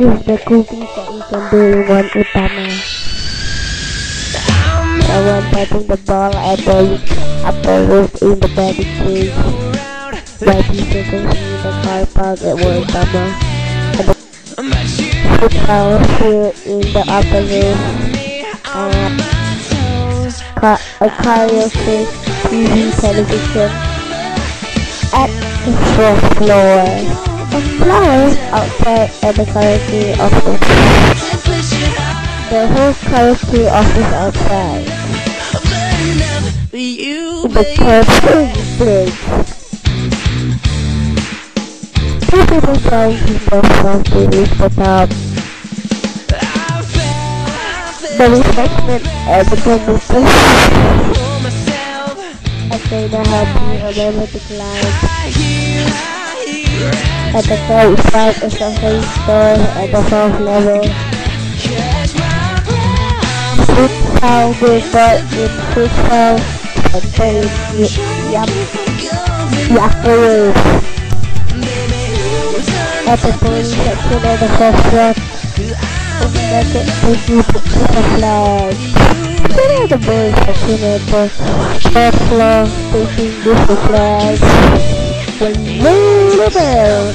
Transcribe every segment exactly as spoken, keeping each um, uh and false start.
is the cookies that you can do in one utama. Someone patting the ball at the upper roof in the batting cage. My teacher can see the car park at one utama. And the football field in the upper roof. And a, a karaoke T V television at the fourth floor. The flowers outside at the karaoke office. The whole karaoke office outside. The perfect bridge. Two people trying to go from to reach the top. The refreshment at the computer. I say to help you remember to climb. At the third spot is a free store at the fourth level. Food sound good but in food sound and very yum yucky. At the police section of the fourth floor, in the market they do put the flag. Then at the boys section of the fourth floor, facing this flag. Hello there!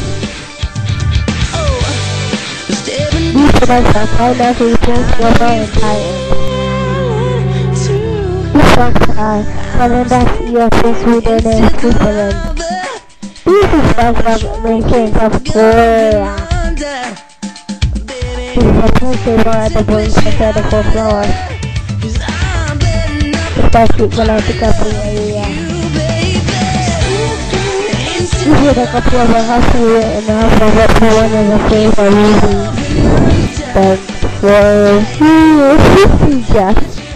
These products are China, Philippines, Russia, and Thailand. These songs are Canada, U S A, Sweden, and Switzerland. These are songs from America and South Korea. This is a pool table at the boys section at the fourth floor. The plastic Galactica play area. This is a couple of a half year and a half of what no one is afraid for reading. Thanks for just